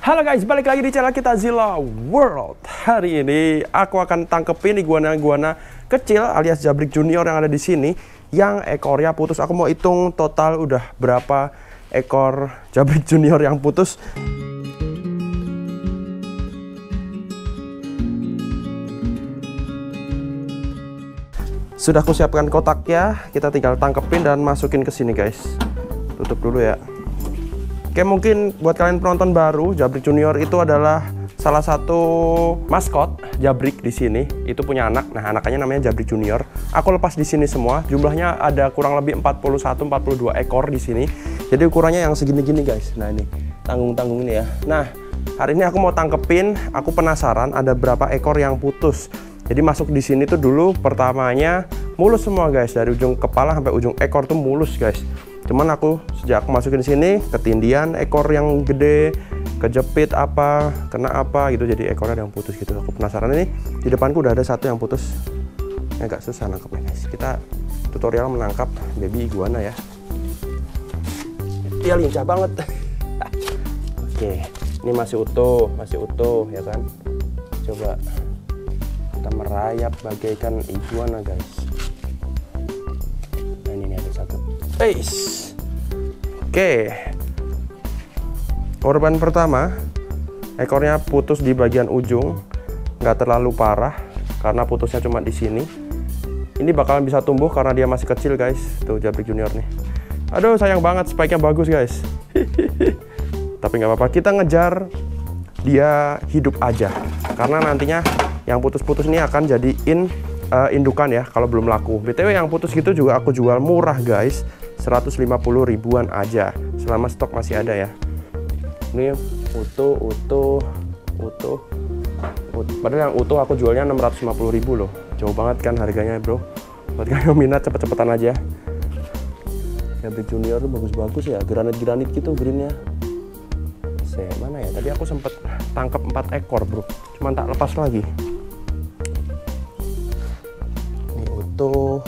Halo guys, balik lagi di channel kita Zilla World. Hari ini aku akan tangkepin iguana-iguana kecil alias jabrik junior yang ada di sini yang ekornya putus. Aku mau hitung total udah berapa ekor jabrik junior yang putus. Sudah aku siapkan kotaknya, kita tinggal tangkepin dan masukin ke sini guys. Tutup dulu ya. Oke, mungkin buat kalian penonton baru, jabrik junior itu adalah salah satu maskot jabrik di sini. Itu punya anak. Nah, anaknya namanya jabrik junior. Aku lepas di sini semua. Jumlahnya ada kurang lebih 41-42 ekor di sini. Jadi ukurannya yang segini-gini guys. Nah, ini tanggung-tanggung ini ya. Nah, hari ini aku mau tangkepin. Aku penasaran ada berapa ekor yang putus. Jadi masuk di sini tuh dulu pertamanya mulus semua guys, dari ujung kepala sampai ujung ekor tuh mulus guys. Cuman aku sejak aku masukin sini ketindian ekor yang gede, kejepit apa, kena apa gitu, jadi ekornya ada yang putus gitu. Aku penasaran. Ini di depanku udah ada satu yang putus. Agak susah nangkepnya guys. Kita tutorial menangkap baby iguana ya. Dia lincah banget. Oke, ini masih utuh ya kan. Coba kita merayap bagaikan iguana guys. Nah, ini ada satu. Oke, korban pertama ekornya putus di bagian ujung, nggak terlalu parah karena putusnya cuma di sini. Ini bakalan bisa tumbuh karena dia masih kecil guys. Tuh jabrik junior nih. Aduh sayang banget, spike-nya bagus guys. Tapi nggak apa-apa, kita ngejar dia hidup aja karena nantinya yang putus-putus ini akan jadiin indukan ya kalau belum laku. BTW yang putus gitu juga aku jual murah guys, 150 ribuan aja selama stok masih ada ya. Ini utuh. Padahal yang utuh aku jualnya 650 ribu loh. Jauh banget kan harganya bro. Buat kalian yang minat cepet-cepetan aja. Jabrik junior tuh bagus-bagus ya, granit-granit gitu greennya. Mana ya? Tadi aku sempet tangkap 4 ekor bro, cuman tak lepas lagi. Ini utuh.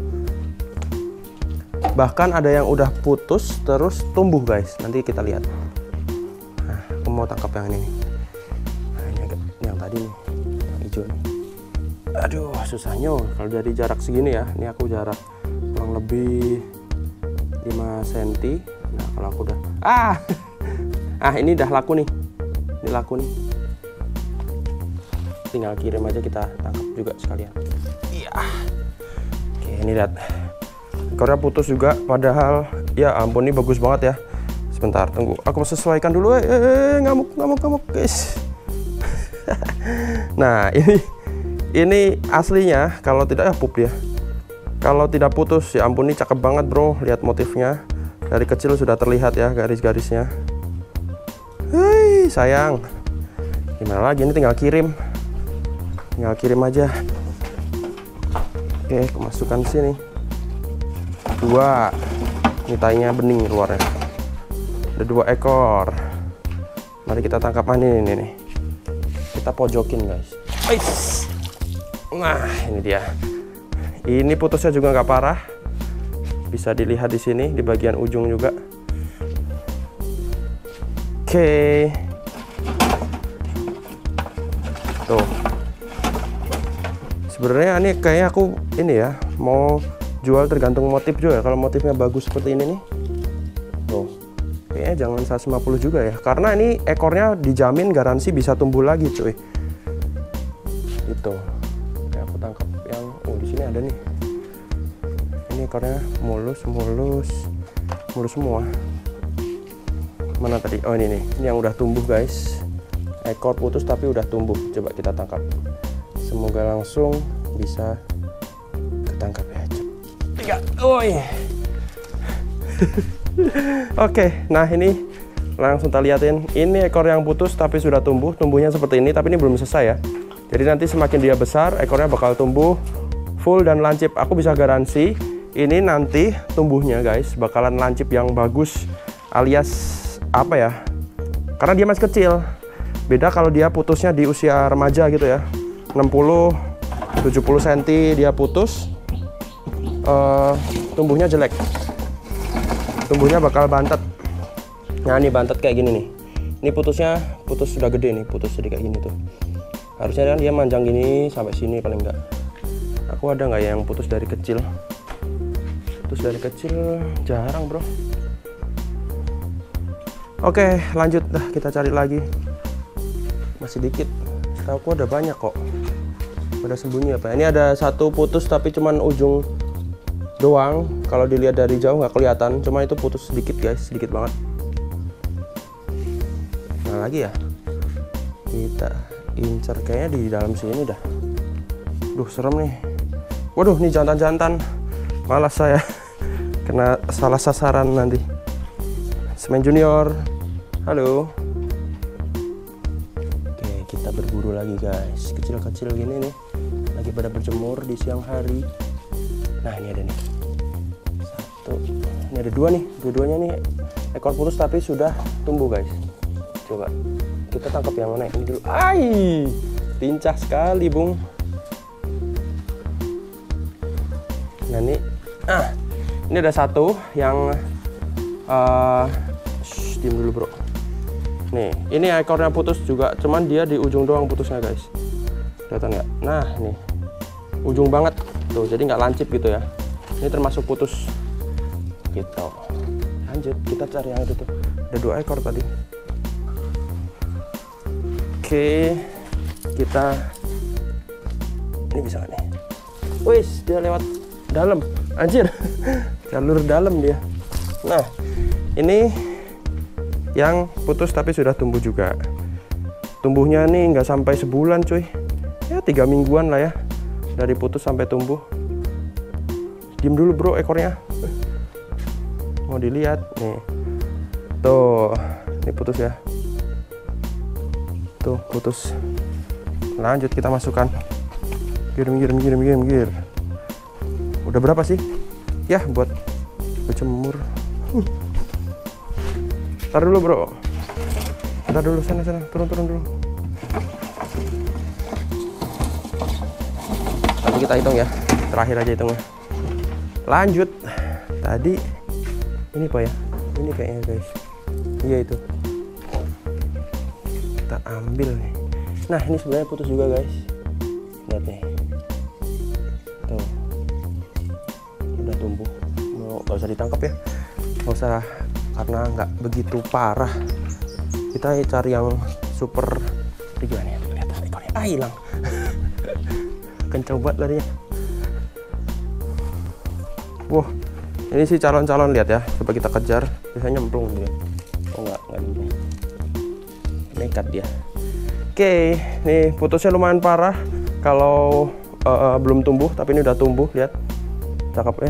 Bahkan ada yang udah putus terus tumbuh guys. Nanti kita lihat. Nah, aku mau tangkap yang ini nih. Nah, ini yang tadi nih, yang hijau nih. Aduh, susahnya kalau dari jarak segini ya. Ini aku jarak kurang lebih 5 cm. Nah, kalau aku udah ini udah laku nih. Ini laku nih. Tinggal kirim aja, kita tangkap juga sekalian. Iya. Oke, ini lihat. Ekornya putus juga, padahal ya ampun ini bagus banget ya. Sebentar, tunggu. Aku sesuaikan dulu. Ngamuk guys. Nah, ini aslinya kalau tidak ya pup dia. Kalau tidak putus ya ampun ini cakep banget bro. Lihat motifnya. Dari kecil sudah terlihat ya garis-garisnya. Hei, sayang. Gimana lagi, ini tinggal kirim. Tinggal kirim aja. Oke, aku masukkan sini. 2. Ini tainya bening luarnya. Ada 2 ekor. Mari kita tangkap ini nih. Kita pojokin guys. Nah, ini dia. Ini putusnya juga nggak parah. Bisa dilihat di sini di bagian ujung juga. Oke. Tuh. Sebenarnya ini kayaknya aku ini ya mau jual tergantung motif juga. Kalau motifnya bagus seperti ini nih. Tuh. Kayaknya jangan 150 juga ya. Karena ini ekornya dijamin garansi bisa tumbuh lagi, cuy. Itu. Oke, aku tangkap yang di sini ada nih. Ini ekornya mulus semua. Mana tadi? Oh ini nih, ini yang udah tumbuh guys. Ekor putus tapi udah tumbuh. Coba kita tangkap. Semoga langsung bisa ketangkap ya. 3. Oke, nah ini langsung kita liatin. Ini ekor yang putus tapi sudah tumbuh. Tumbuhnya seperti ini, tapi ini belum selesai ya. Jadi nanti semakin dia besar, ekornya bakal tumbuh full dan lancip. Aku bisa garansi ini nanti tumbuhnya guys bakalan lancip yang bagus, alias apa ya, karena dia masih kecil. Beda kalau dia putusnya di usia remaja gitu ya, 60-70 cm dia putus, tumbuhnya jelek, tumbuhnya bakal bantet. Nah ini bantet kayak gini nih. Ini putusnya putus sudah gede nih, putus jadi kayak gini tuh. Harusnya kan dia manjang gini sampai sini paling enggak. Aku ada nggak yang putus dari kecil? Putus dari kecil jarang bro. Oke lanjut dah, kita cari lagi. Masih dikit. Aku ada banyak kok. Ada sembunyi apa? Ini ada satu putus tapi cuman ujung doang. Kalau dilihat dari jauh nggak kelihatan. Cuma itu putus sedikit guys, sedikit banget. Nah lagi ya. Kita incer kayaknya di dalam sini dah. Duh serem nih. Waduh nih jantan-jantan. Malas saya kena salah sasaran nanti. Semen Junior. Halo. Oke kita berburu lagi guys. Kecil-kecil gini nih. Lagi pada berjemur di siang hari. Nah ini ada nih. Satu. Ini ada dua nih. Dua-duanya nih ekor putus tapi sudah tumbuh guys. Coba kita tangkap yang mana ini dulu. Ai, lincah sekali bung. Nah ini, ini ada satu yang diam dulu bro. Nih, ini ekornya putus juga, cuman dia di ujung doang putusnya guys. Kelihatan nggak? Nah nih, ujung banget tuh, jadi nggak lancip gitu ya. Ini termasuk putus. Gitu. Lanjut, kita cari yang itu tuh. Ada 2 ekor tadi. Oke, kita ini bisa nggak nih? Wis, dia lewat dalam, anjir, jalur dalam dia. Nah, ini yang putus tapi sudah tumbuh juga. Tumbuhnya nih nggak sampai sebulan cuy, ya 3 mingguan lah ya, dari putus sampai tumbuh. Diem dulu bro ekornya, mau dilihat nih, tuh, ini putus ya. Tuh putus. Lanjut kita masukkan. Minggir. Udah berapa sih? Ya buat berjemur. Tar dulu bro. Tar dulu sana. Turun dulu. Nanti kita hitung ya. Terakhir aja hitungnya. Lanjut. Tadi ini apa ya? Ini kayaknya guys. Iya itu. Kita ambil nih. Nah ini sebenarnya putus juga guys, lihat nih, tuh udah tumbuh. Nggak usah ditangkap ya, nggak usah, karena nggak begitu parah. Kita cari yang super. Gimana ya, lihat ekornya, hilang. Kencang banget larinya. Wah ini sih calon-calon, lihat ya, coba kita kejar. Biasanya nyemplung dia. Oh nggak nyemplung, nekat dia. Oke, nih putusnya lumayan parah kalau belum tumbuh, tapi ini udah tumbuh, lihat cakep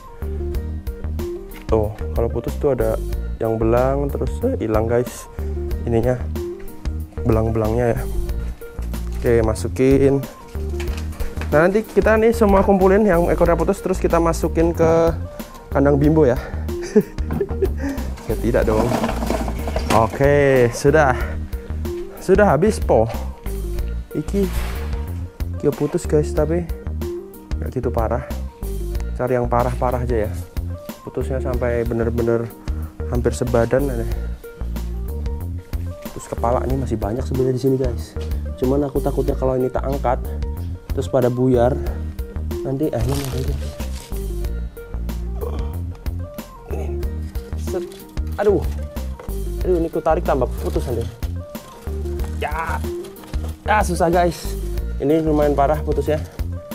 tuh. Kalau putus tuh ada yang belang terus hilang guys, ininya belang-belangnya ya. Oke, masukin. Nah nanti kita nih semua kumpulin yang ekornya putus, terus kita masukin ke kandang Bimbo ya. Ya tidak dong. Oke, sudah habis po. Iki putus guys, tapi nggak gitu parah. Cari yang parah-parah aja ya. Putusnya sampai bener-bener hampir sebadan. Terus kepala ini masih banyak sebenarnya di sini guys. Cuman aku takutnya kalau ini tak angkat terus pada buyar nanti akhirnya ada ini. Aduh ini ku tarik tambah putus aja. Ya susah guys, ini lumayan parah putus ya.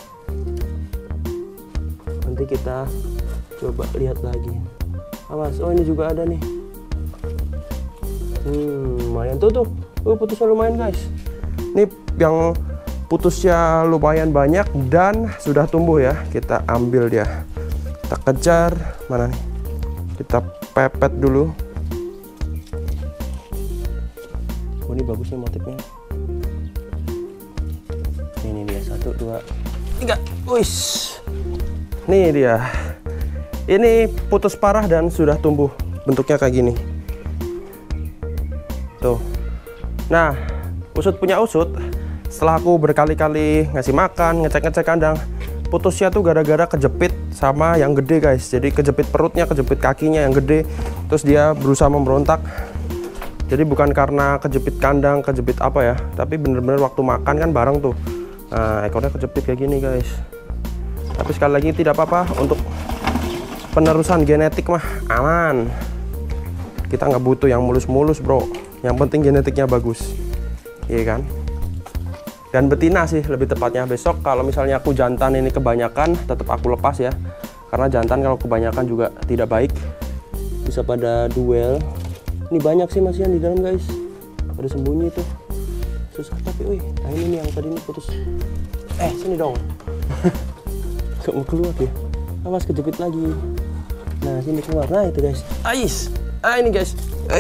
Nanti kita coba lihat lagi. Awas, oh ini juga ada nih. Lumayan tuh putusnya lumayan guys. Ini yang putusnya lumayan banyak dan sudah tumbuh ya. Kita ambil dia, kita kejar. Mana nih, kita pepet dulu. Oh ini bagus nih motifnya. Ini dia, 1, 2, 3. Wis, nih dia. Ini putus parah dan sudah tumbuh, bentuknya kayak gini tuh. Nah usut punya usut, setelah aku berkali-kali ngasih makan, ngecek kandang, putusnya tuh gara-gara kejepit sama yang gede guys. Jadi kejepit perutnya, kejepit kakinya yang gede, terus dia berusaha memberontak. Jadi bukan karena kejepit kandang, kejepit apa ya, tapi bener-bener waktu makan kan bareng tuh. Nah, ekornya kejepit kayak gini guys. Tapi sekali lagi tidak apa-apa, untuk penerusan genetik mah aman. Kita nggak butuh yang mulus-mulus bro, yang penting genetiknya bagus, iya kan. Dan betina sih lebih tepatnya. Besok kalau misalnya aku jantan ini kebanyakan, tetap aku lepas ya, karena jantan kalau kebanyakan juga tidak baik, bisa pada duel. Ini banyak sih masih yang di dalam guys, pada sembunyi tuh, susah tapi wih. Nah ini nih yang tadi ini putus. Sini dong. Gak mau keluar dia, awas kejepit lagi. Nah sini keluar, nah itu guys. Ini guys.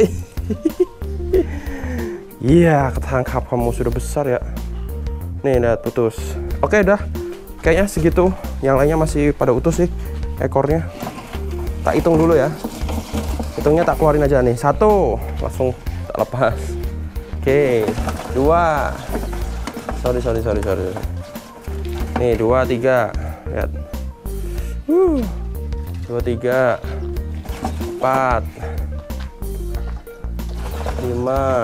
Iya, ketangkap, kamu sudah besar ya. Nih udah putus. Oke dah, kayaknya segitu. Yang lainnya masih pada utuh sih ekornya. Tak hitung dulu ya. Hitungnya tak keluarin aja nih. 1, langsung tak lepas. Oke, 2. Sorry. Nih 2, 3. Lihat. 2, 3, 4, 5,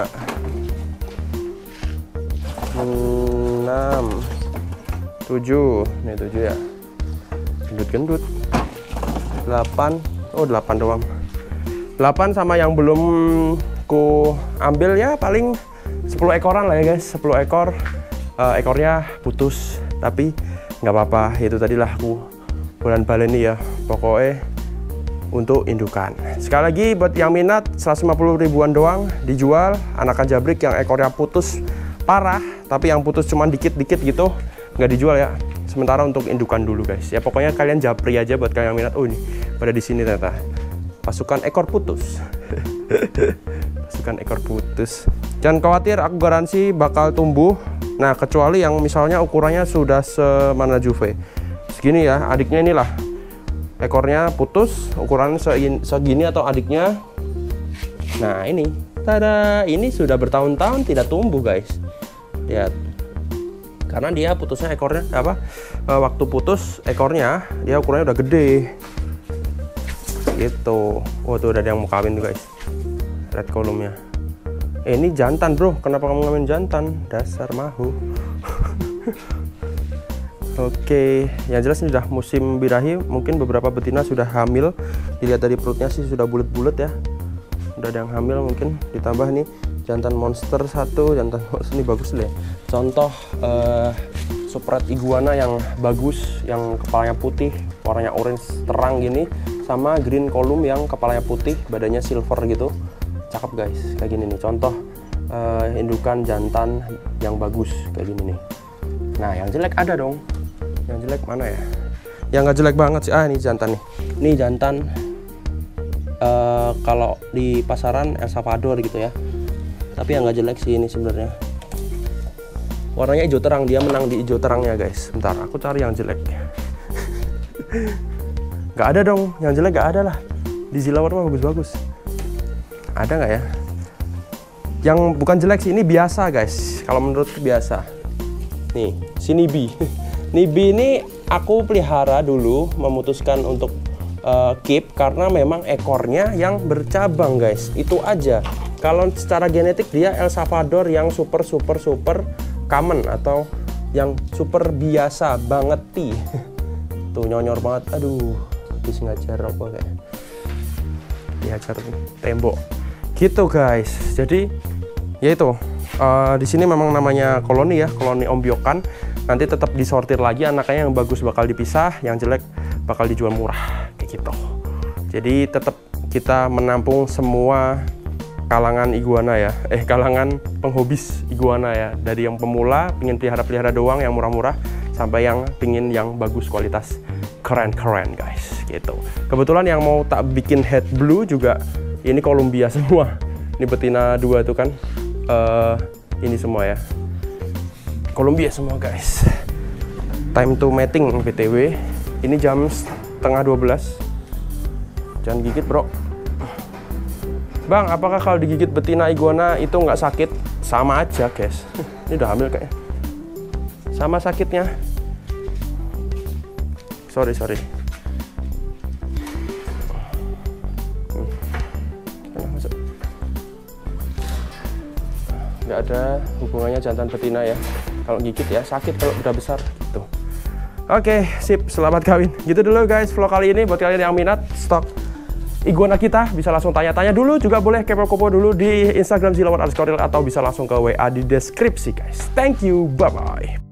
6, 7. Nih 7 ya. Gendut. 8. Oh 8 doang. 8 sama yang belum ku ambil ya paling 10 ekoran lah ya guys. 10 ekor. Ekornya putus, tapi nggak apa-apa. Itu tadilah aku bulan baleni ya. Pokoknya untuk indukan. Sekali lagi buat yang minat, 150 ribuan doang dijual. Anakan jabrik yang ekornya putus parah, tapi yang putus cuma dikit-dikit gitu, nggak dijual ya. Sementara untuk indukan dulu guys. Ya pokoknya kalian japri aja buat kalian yang minat. Oh ini pada di sini ternyata. Pasukan ekor putus. Pasukan ekor putus. Jangan khawatir, aku garansi bakal tumbuh. Nah kecuali yang misalnya ukurannya sudah semana Juve segini ya, adiknya inilah ekornya putus, ukuran segini atau adiknya. Nah ini, tada, ini sudah bertahun-tahun tidak tumbuh guys. Lihat, karena dia putusnya ekornya apa? Waktu putus ekornya dia ukurannya udah gede. Gitu. Oh tuh udah ada yang mau kawin tuh guys. Red column-nya. Ini jantan bro, kenapa kamu ngawin jantan? Dasar mahu. Oke, yang jelas ini udah musim birahi. Mungkin beberapa betina sudah hamil. Dilihat dari perutnya sih sudah bulat-bulat ya. Udah ada yang hamil mungkin. Ditambah nih jantan monster 1, jantan monster ini bagus deh. Contoh spread iguana yang bagus, yang kepalanya putih, warnanya orange terang gini, sama green column yang kepalanya putih, badannya silver gitu. Cakep guys, kayak gini nih contoh indukan jantan yang bagus kayak gini nih. Nah yang jelek ada dong. Yang jelek mana ya? Yang nggak jelek banget sih. Ini jantan nih. Ini jantan kalau di pasaran El Salvador gitu ya. Tapi yang nggak jelek sih ini sebenarnya. Warnanya hijau terang, dia menang di hijau terangnya guys. Bentar, aku cari yang jelek. Nggak ada dong, yang jelek nggak ada lah. Di Zilawar mah bagus-bagus. Ada nggak ya? Yang bukan jelek sih, ini biasa guys. Kalau menurutku biasa. Nih, si Nibi. Nibi ini aku pelihara dulu, memutuskan untuk keep karena memang ekornya yang bercabang guys. Itu aja. Kalau secara genetik dia El Salvador yang super common atau yang super biasa banget ti. Tuh nyonyor banget. Aduh, habis ngajar apa kayak. Dihajar tembok. Gitu guys. Jadi ya itu di sini memang namanya koloni ya, koloni ombyokan. Nanti tetap disortir lagi, anaknya yang bagus bakal dipisah, yang jelek bakal dijual murah kayak gitu. Jadi tetap kita menampung semua kalangan iguana ya, kalangan penghobis iguana ya, dari yang pemula pingin pelihara doang yang murah-murah sampai yang pingin yang bagus kualitas keren-keren guys gitu. Kebetulan yang mau tak bikin head blue juga ini Columbia semua. Ini betina 2 tuh kan ini semua ya Columbia semua guys. Time to mating BTW. Ini jam setengah 12. Jangan gigit bro. Bang, apakah kalau digigit betina iguana itu nggak sakit? Sama aja guys. Ini udah hamil kayaknya. Sama sakitnya. Sorry. nggak ada hubungannya jantan betina ya. Kalau gigit ya sakit kalau udah besar gitu. Oke, sip, selamat kawin. Gitu dulu guys vlog kali ini. Buat kalian yang minat stok iguana kita, bisa langsung tanya-tanya dulu. Juga boleh kepo-kepo dulu di Instagram Zilawan_real atau bisa langsung ke WA di deskripsi guys. Thank you, bye-bye.